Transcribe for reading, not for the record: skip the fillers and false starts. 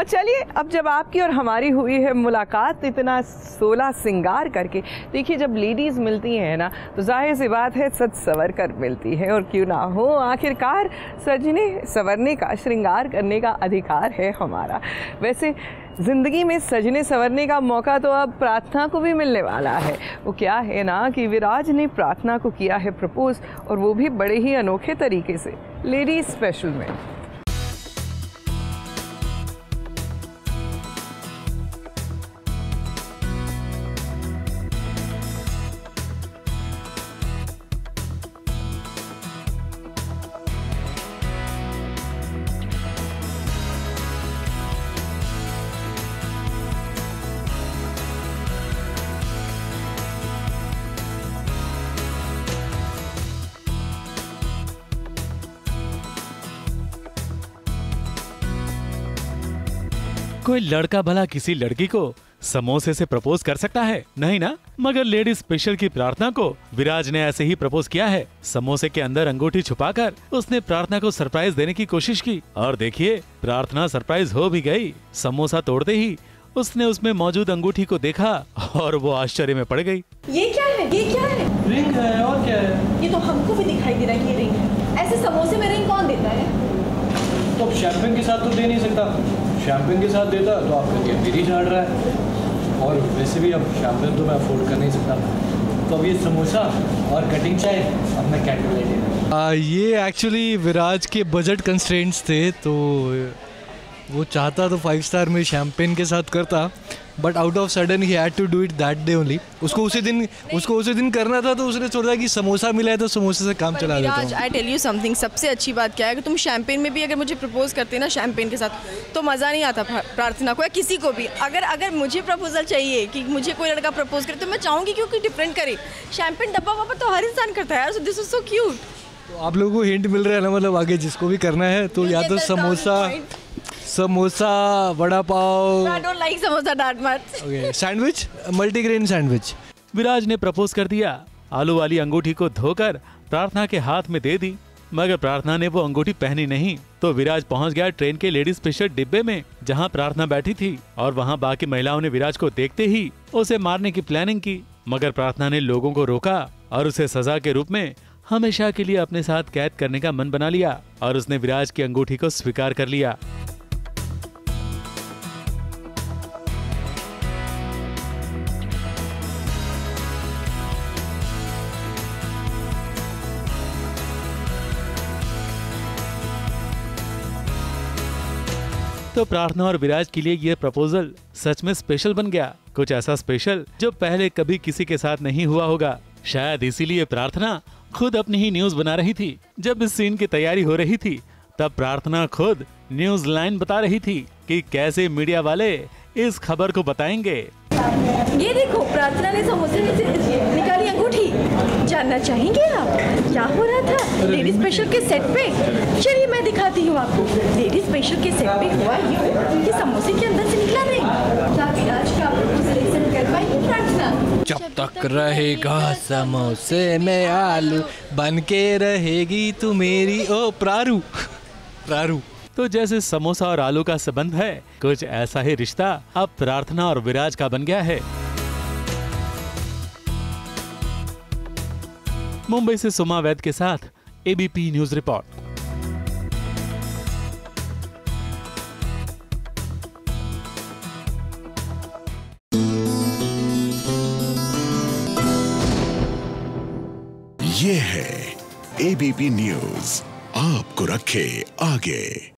और चलिए, अब जब आपकी और हमारी हुई है मुलाकात इतना 16 सिंगार करके, देखिए जब लेडीज़ मिलती हैं ना तो जाहिर सी बात है सज सवर कर मिलती है, और क्यों ना हो, आखिरकार सजने संवरने का, श्रृंगार करने का अधिकार है हमारा। वैसे ज़िंदगी में सजने संवरने का मौका तो अब प्रार्थना को भी मिलने वाला है। वो क्या है ना कि विराज ने प्रार्थना को किया है प्रपोज, और वो भी बड़े ही अनोखे तरीके से, लेडीज स्पेशल में। कोई लड़का भला किसी लड़की को समोसे से प्रपोज कर सकता है? नहीं ना। मगर लेडी स्पेशल की प्रार्थना को विराज ने ऐसे ही प्रपोज किया है। समोसे के अंदर अंगूठी छुपाकर उसने प्रार्थना को सरप्राइज देने की कोशिश की, और देखिए प्रार्थना सरप्राइज हो भी गई। समोसा तोड़ते ही उसने उसमें मौजूद अंगूठी को देखा और वो आश्चर्य में पड़ गई। ये क्या है? ये क्या है? रिंग है, और क्या है? ये तो हमको भी दिखाई दे रहा है कि ये रिंग है। ऐसे समोसे में रिंग कौन देता है? तो शैम्पेन के साथ तो दे नहीं सकता। शैम्पेन के साथ देता तो आपका ये मेरी झाड़ रहा है, और वैसे भी अब शैम्पेन तो मैं अफोर्ड कर नहीं सकता। तो अब ये समोसा और कटिंग चाय अब मैं कैंडल लाइट। ये एक्चुअली विराज के बजट कंस्ट्रेंट्स थे, तो वो चाहता तो 5 स्टार में शैम्पेन के साथ करता, बट आउट ऑफ सडन ही had to do it that day only. उसको उसी दिन करना था, तो उसने सोचा कि समोसा मिला है तो समोसे से काम चला देता हूँ। आई टेल यू समथिंग, सबसे अच्छी बात क्या है कि तुम शैम्पेन में भी अगर मुझे प्रपोज करते ना शैम्पेन के साथ, तो मज़ा नहीं आता प्रार्थना को या किसी को भी। अगर मुझे प्रपोजल चाहिए कि मुझे कोई लड़का प्रपोज करे, तो मैं चाहूँगी क्योंकि डिफरेंट करे। शैम्पेन डब्बा वब्बा तो हर इंसान करता है यार, so this is so cute. तो आप लोगों को हिंट मिल रहा है ना, मतलब आगे जिसको भी करना है तो या तो samosa, vada pav. I don't like samosa that much. Okay, sandwich, multigrain sandwich. Viraj ने प्रपोज कर दिया। आलू वाली अंगूठी को धोकर प्रार्थना के हाथ में दे दी, मगर प्रार्थना ने वो अंगूठी पहनी नहीं। तो विराज पहुंच गया ट्रेन के लेडीज स्पेशल डिब्बे में, जहां प्रार्थना बैठी थी, और वहां बाकी महिलाओं ने विराज को देखते ही उसे मारने की प्लानिंग की। मगर प्रार्थना ने लोगों को रोका और उसे सजा के रूप में हमेशा के लिए अपने साथ कैद करने का मन बना लिया, और उसने विराज की अंगूठी को स्वीकार कर लिया। तो प्रार्थना और विराज के लिए ये प्रपोजल सच में स्पेशल बन गया। कुछ ऐसा स्पेशल जो पहले कभी किसी के साथ नहीं हुआ होगा। शायद इसीलिए प्रार्थना खुद अपनी ही न्यूज बना रही थी। जब इस सीन की तैयारी हो रही थी, तब प्रार्थना खुद न्यूज लाइन बता रही थी कि कैसे मीडिया वाले इस खबर को बताएंगे। ये देखो, प्रार्थना ने समोसे में से निकाली अंगूठी। जानना चाहेंगे आप क्या हो रहा था लेडीज स्पेशल के सेट पे? चलिए मैं दिखाती हूँ आपको। लेडीज स्पेशल के सेट पे हुआ यूँ कि समोसे के अंदर से निकला नहीं। क्या विराज का प्रपोजल एक्सेप्ट कर पाएगी प्रार्थना? जब तक रहेगा समोसे में आलू, बन के रहेगी तू मेरी ओ प्रारू। तो जैसे समोसा और आलू का संबंध है, कुछ ऐसा ही रिश्ता अब प्रार्थना और विराज का बन गया है। मुंबई से सुमा वैद के साथ एबीपी न्यूज रिपोर्ट। ये है एबीपी न्यूज, आपको रखे आगे।